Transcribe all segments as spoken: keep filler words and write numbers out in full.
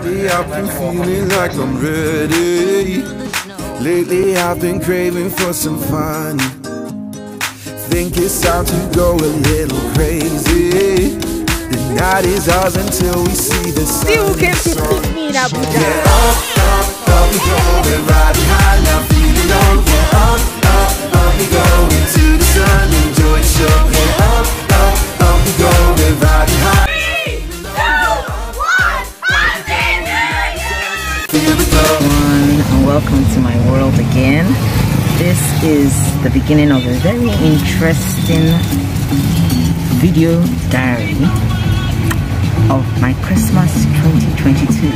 Lately I've been feeling like I'm ready. Lately I've been craving for some fun. Think it's time to go a little crazy. The night is ours until we see the sun. See who came to pick me in Abuja. Get up, up, up we go. We're riding high now, feeling low. Get up, up, up we go into the sun. Enjoy the show. Get up, up, up we go. We're riding high. And welcome to my world again. This is the beginning of a very interesting video diary of my Christmas twenty twenty-two.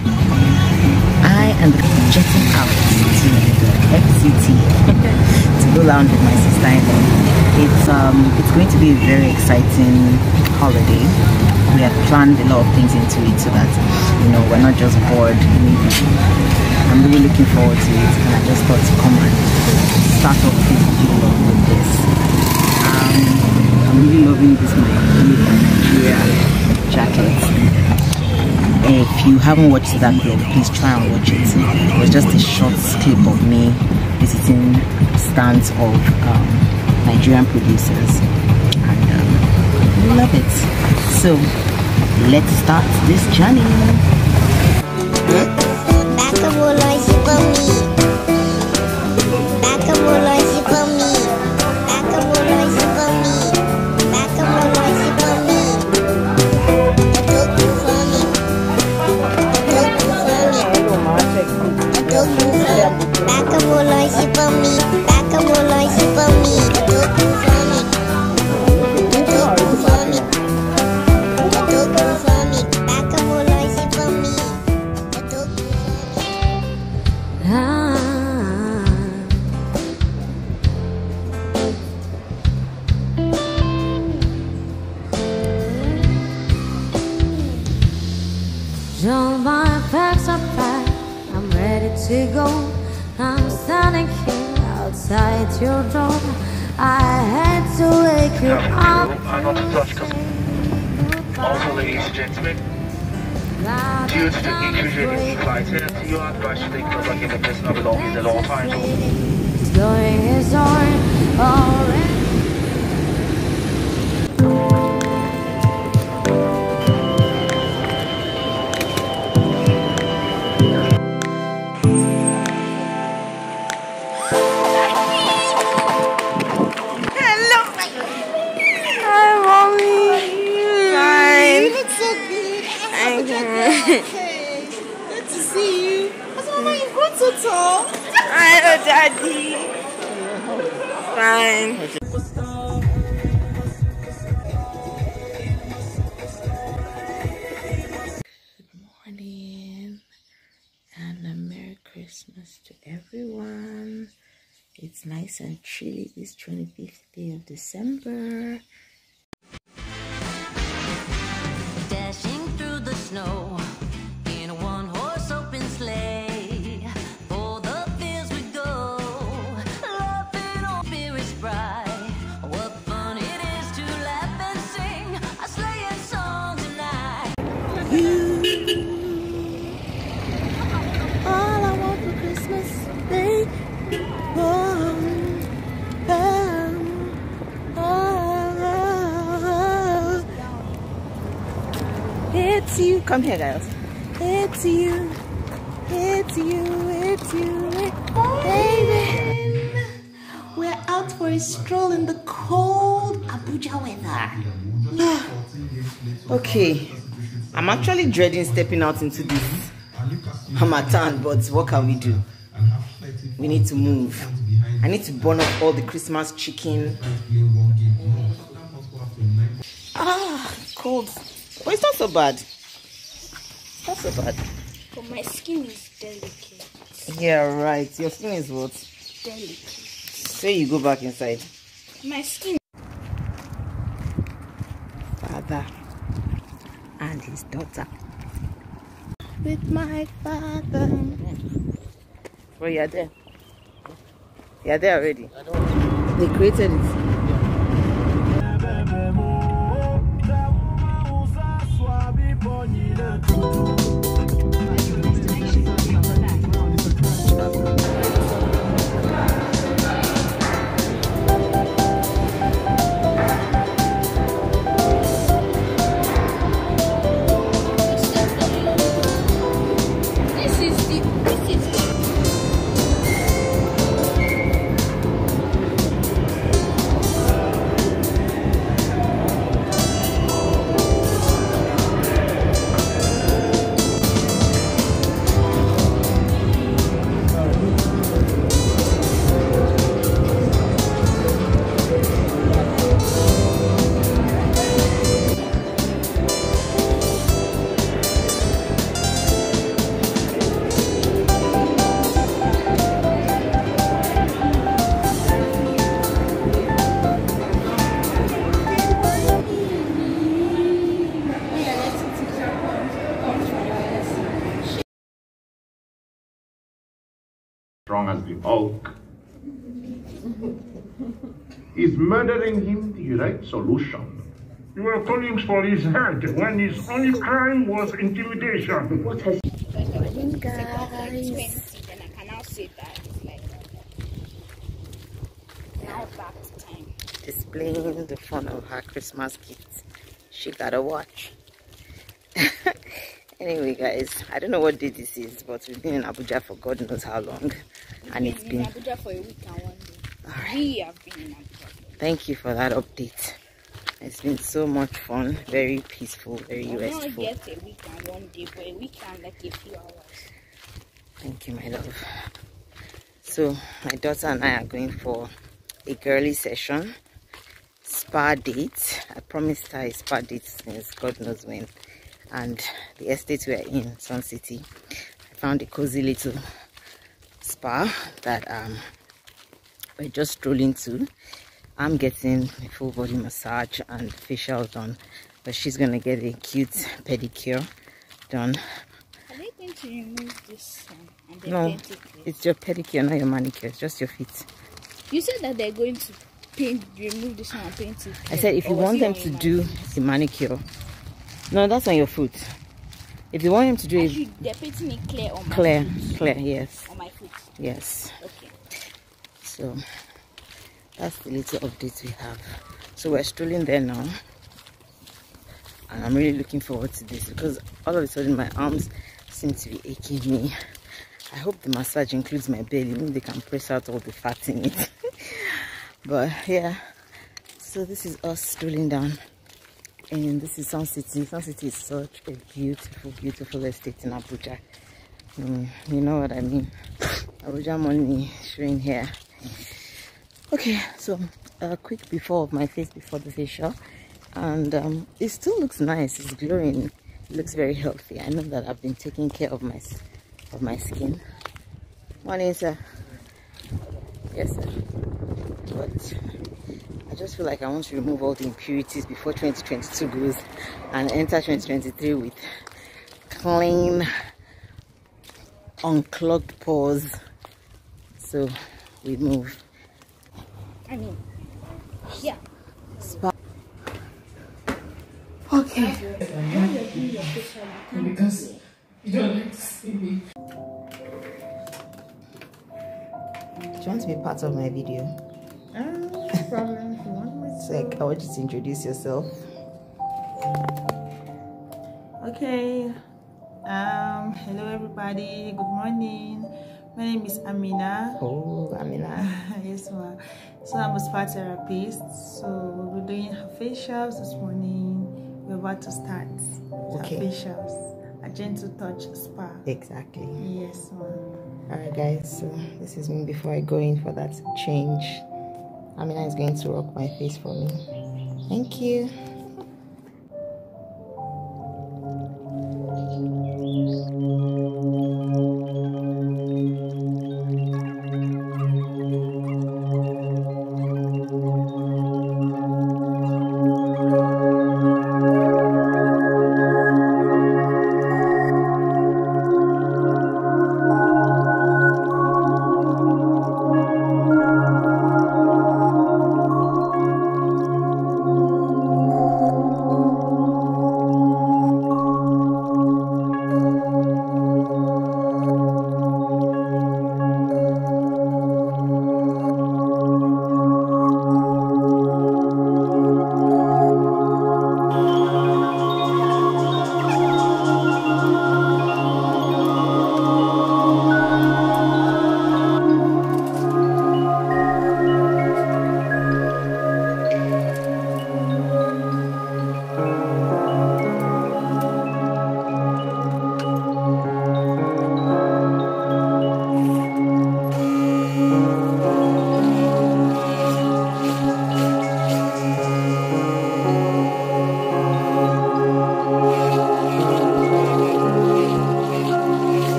I am jetting out to the F C T to go lounge with my sister-in-law. It's um it's going to be a very exciting holiday. We have planned a lot of things into it so that, you know, we're not just bored. I'm really looking forward to it, and I just thought to come and start off this video with this. Um, I'm really loving this my Nigeria jacket. If you haven't watched that vlog, please try and watch it. It was just a short clip of me visiting stands of um, Nigerian producers, and um, I love it. So let's start this journey. All my bags are packed, I'm ready to go. I'm standing here outside your door. I had to wake you up. Also, ladies and gentlemen, due to the intrusion in flight, you are advised to take contact with personal belongings at all times. It's going his own already. Okay, good to see you. What's Mama, you've grown so tall. I know, Daddy. Fine. Good morning and a Merry Christmas to everyone. It's nice and chilly this twenty-fifth day of December. Snow in a one-horse open sleigh, for the fields we go, laughing on spirits bright. What fun it is to laugh and sing a sleighing song tonight. You, all I want for Christmas, babe. Oh, oh, oh, oh. It's you. Come here, guys. It's you. It's you. It's you. Baby. We're out for a stroll in the cold Abuja weather. Okay. I'm actually dreading stepping out into this Hamatan, but what can we do? We need to move. I need to burn up all the Christmas chicken. Ah, cold. But it's not so bad. It's not so bad. But my skin is delicate. Yeah, right. Your skin is what? Delicate. Say you go back inside. My skin. Father and his daughter. With my father. Well, you're there. You're there already. They created it. Hulk. Is murdering him the right solution? You were calling for his head when his only crime was intimidation. What has guys? Then I can now say that it's like now back to time. Displaying the fun of her Christmas gift. She got a watch. Anyway, guys, I don't know what day this is, but we've been in Abuja for God knows how long, and We've it's been been. in Abuja for a week and one day. All right. We have been in Abuja. Thank you for that update. It's been so much fun, very peaceful, very I restful. don't get a week and one day, but a week and like a few hours. Thank you, my love. So my daughter and I are going for a girly session, spa date. I promised her a spa date since God knows when. And the estate we are in, Sun City, I found a cozy little spa that um we're just strolling to. I'm getting a full body massage and facial done, but she's gonna get a cute pedicure done. Are they going to remove this one and then No, paint it? it's your pedicure, not your manicure. It's just your feet. You said that they're going to paint, remove this one and paint it. I said if you Or was want it them on to your do mind? the manicure, no, that's on your foot. If you want him to do it Actually, they're painting it clear on my clear, foot. clear, yes, On my foot. yes. Okay. So that's the little update we have. So we're strolling there now, and I'm really looking forward to this because all of a sudden my arms seem to be aching me. I hope the massage includes my belly. Maybe they can press out all the fat in it. But yeah, so this is us strolling down, and this is Sun City. Sun City is such a beautiful, beautiful estate in Abuja. Mm, you know what I mean? Abuja money showing here. Okay, so a quick before of my face before the facial, and um, it still looks nice. It's glowing. It looks very healthy. I know that I've been taking care of my of my skin. Morning, sir. Yes, sir. But I just feel like I want to remove all the impurities before twenty twenty-two goes and enter twenty twenty-three with clean, unclogged pores. So we move. I mean, yeah. Spa. Okay. Because you don't like to see me. Do you want to be part of my video? Um, no problem. If you want me It's like I want you to introduce yourself. Okay. Um, hello everybody. Good morning. My name is Amina. Oh, Amina. Yes, ma'am. So I'm a spa therapist. So we'll be doing her facials this morning. We're about to start Okay. her facials. A gentle touch spa. Exactly. Yes, ma'am. Alright guys, so this is me before I go in for that change. Amina is going to rock my face for me. Thank you.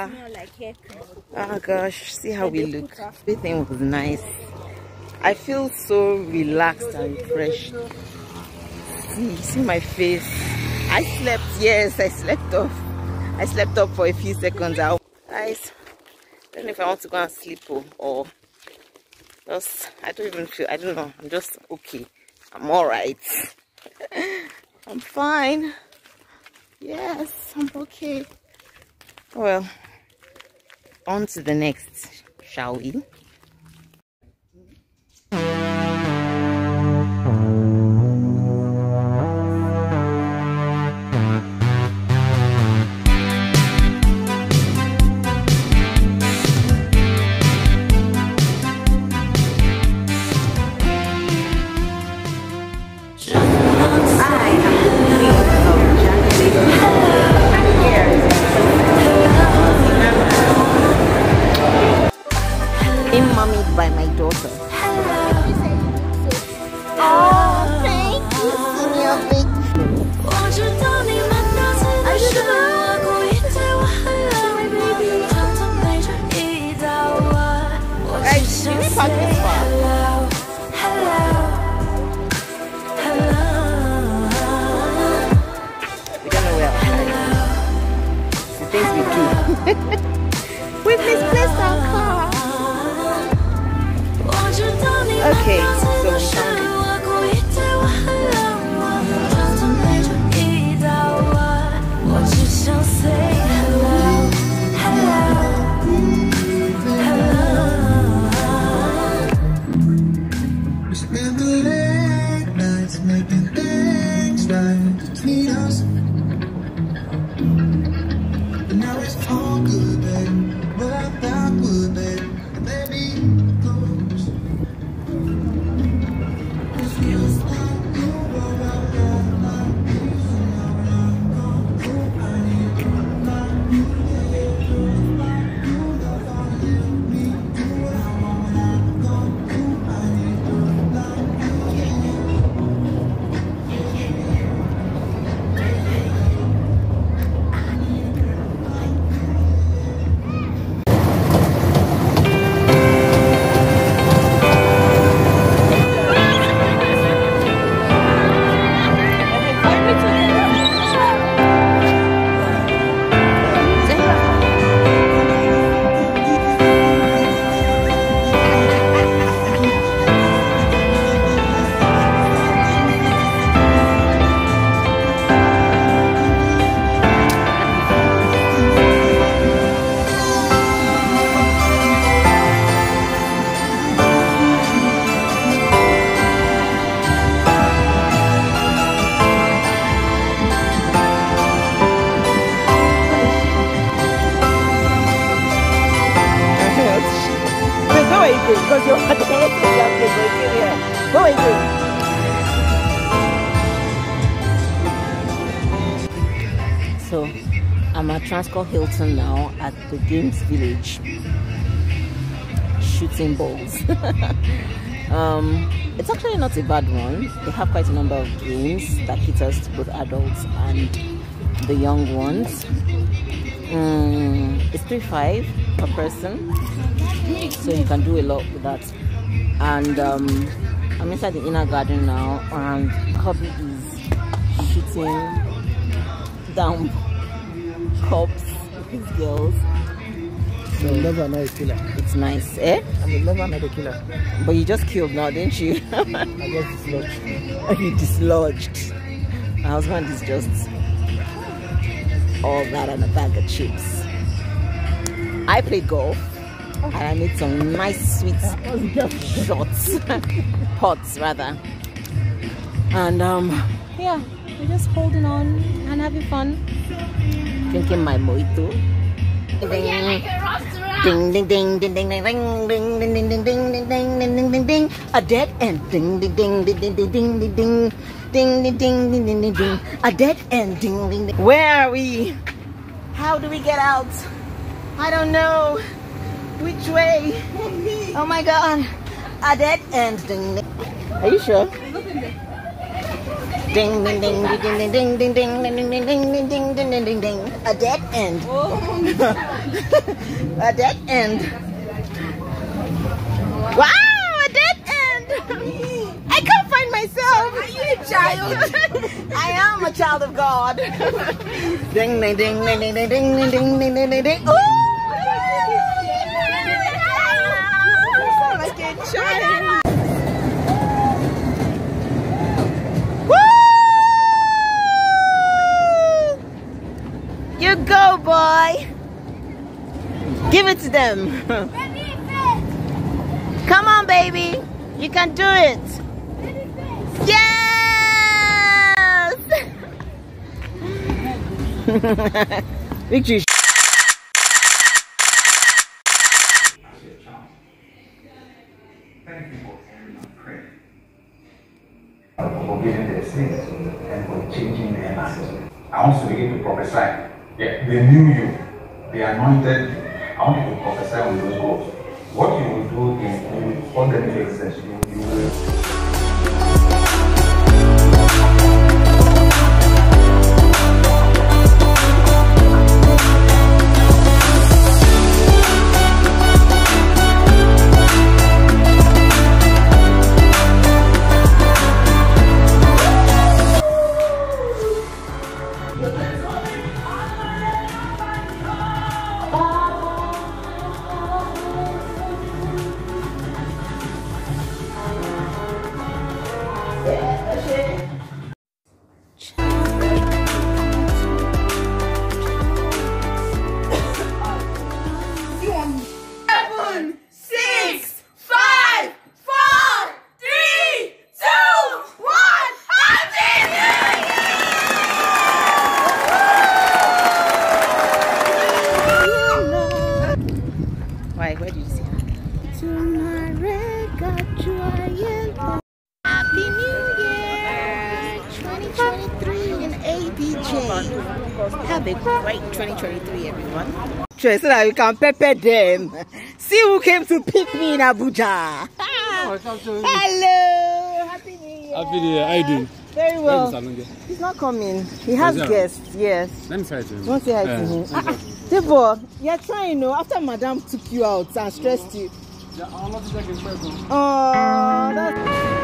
smell like hair cream. Oh gosh, see how we look. Everything was nice. I feel so relaxed and refreshed. See, see my face. I slept, yes, I slept off. I slept up for a few seconds. I guys, I don't know if I want to go and sleep or, or just, I don't even feel, I don't know. I'm just okay. I'm alright. I'm fine. Yes, I'm okay. Well, on to the next, shall we? By my daughter. Oh, thank you, senior big. Hey, you need park this far. We don't know where our car is. The things we do. We've misplaced our car. Okay, so we found it. We spent the late nights making things right between us. But now it's all good, babe. What I thought would, babe. Baby, close. Because you're at the here. Go again. So I'm at Transcorp Hilton now at the Games Village, shooting balls. um, it's actually not a bad one. They have quite a number of games that caters to both adults and the young ones. Um, it's three five per person, so you can do a lot with that. And um, I'm inside the inner garden now, and hubby is shooting down cops with his girls. So I'm a lover, not a killer. It's nice, eh? I'm a lover, not a killer. But you just killed now, didn't you? I just dislodged. You dislodged. My husband is just all that and a bag of chips. I play golf and I made some nice sweet shots, pots rather. And um, yeah, we're just holding on and having fun, drinking my mojito. Ding ding ding ding ding ding ding ding ding ding ding ding ding ding ding ding ding ding, a dead end. Ding ding ding ding ding ding ding ding ding ding ding ding ding ding ding ding, a dead end. Ding ding ding. Where are we? How do we get out? I don't know. Which way? Oh my god, a dead end. Ding ding. Are you sure? Ding ding ding ding ding ding ding ding ding ding ding ding ding ding ding ding ding. A dead end. A dead end. Wow, a dead end. I can't find myself. Are you a child? I am a child of God. Ding ding ding ding ding ding ding ding ding ding ding ding. Ooh! Like a child. You go, boy. Give it to them. Come on, baby. You can do it. Yes. Victory. Thank you for hearing our prayer. For forgiving their sins and for changing their lives. I want to begin to prophesy. Yeah, they knew you, they anointed you. I want you to prophesy with those words. What you will do is you will call them into existence. You, you will. Have a great twenty twenty-three, everyone. So that we can pepper them. See who came to pick me in Abuja. Hello. Happy New Year. Happy New Year. How you doing? Very well. He's not coming. He has guests. Yes. Let me say hi to him. Don't say hi to him. Ah, Debo, you're trying, you know, after Madam took you out and stressed you. Yeah, I'm not taking person. Oh, that's...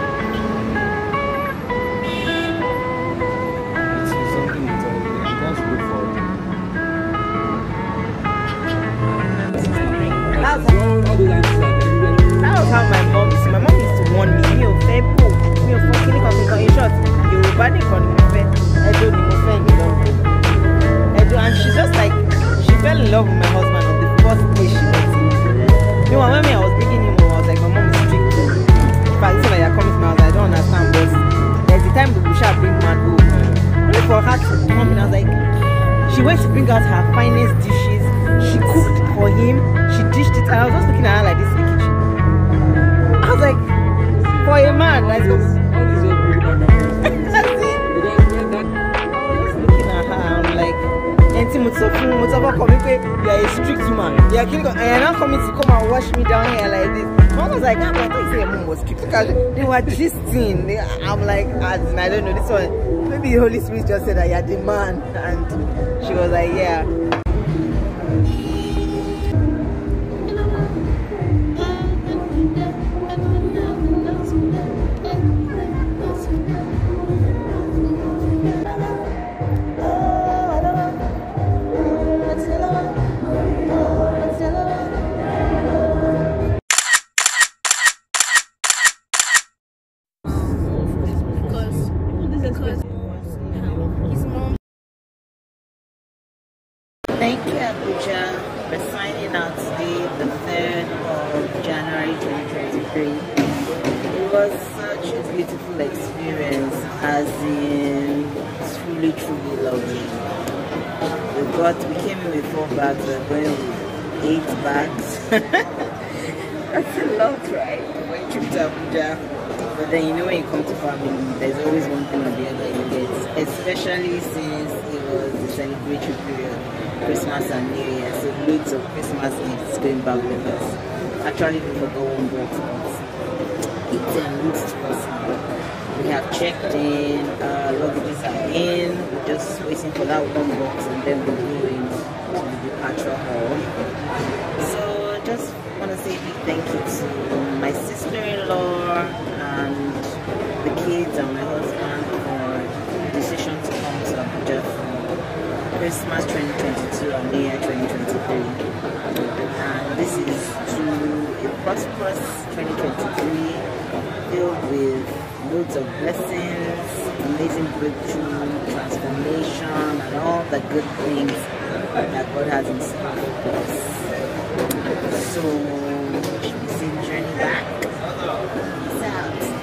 That was, that was how my mom is. My mom used to warn me, me of fair pool, me of fucking in short, you will bad Edo ni mo fẹ́ you know. Edo, and she's just like, she fell in love with my husband on the first day she met him. Meanwhile, when me I was bringing him home, I was like, my mom is strict too. In fact, this is like you're coming to my house, I don't understand, but there's the time the Busha bring man home. Only for her to come in, I was like, she went to bring out her finest dishes. She cooked for him. She dished it, and I was just looking at her like this in the kitchen. I was like, for a man, like, I was just looking at her. I'm like, you are a strict woman. You are killing, and you're not coming to come and wash me down here like this. Mom was like, nah, but I thought you said your mom was strict. Because they were gisting. They, I'm like, I don't know, this one. Maybe the Holy Spirit just said that you're the man, and she was like, yeah. Thank you, Abuja, for signing out today, the third of January twenty twenty-three. It was such a beautiful experience, as in truly, truly lovely. We got, we came in with four bags, we're going with eight bags. That's a lot, right? One trip to Abuja. But then you know when you come to family, there's always one thing or the other you get, especially since it was the celebratory period. Christmas and New Year, so loads of Christmas Eves going back with us. Actually, we forgot one box, but it um, looks possible. We have checked in, uh, luggages are in, we're just waiting for that one box and then we'll go in to the departure hall. So just want to say a big thank you to my sister-in-law and the kids and my husband for the decision to come to Abuja for Christmas twenty twenty-two and New Year twenty twenty-three. And this is to a prosperous twenty twenty-three filled with loads of blessings, amazing breakthrough, transformation, and all the good things that God has in store for us. So, should we see the journey back? Peace out.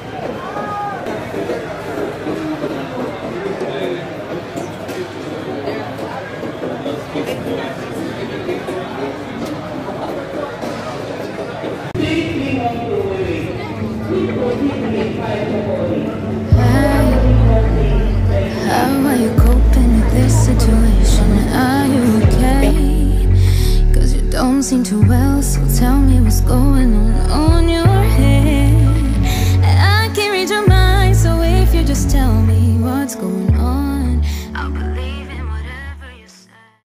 How are you coping with this situation? Are you okay? Cause you don't seem too well, so tell me what's going on on your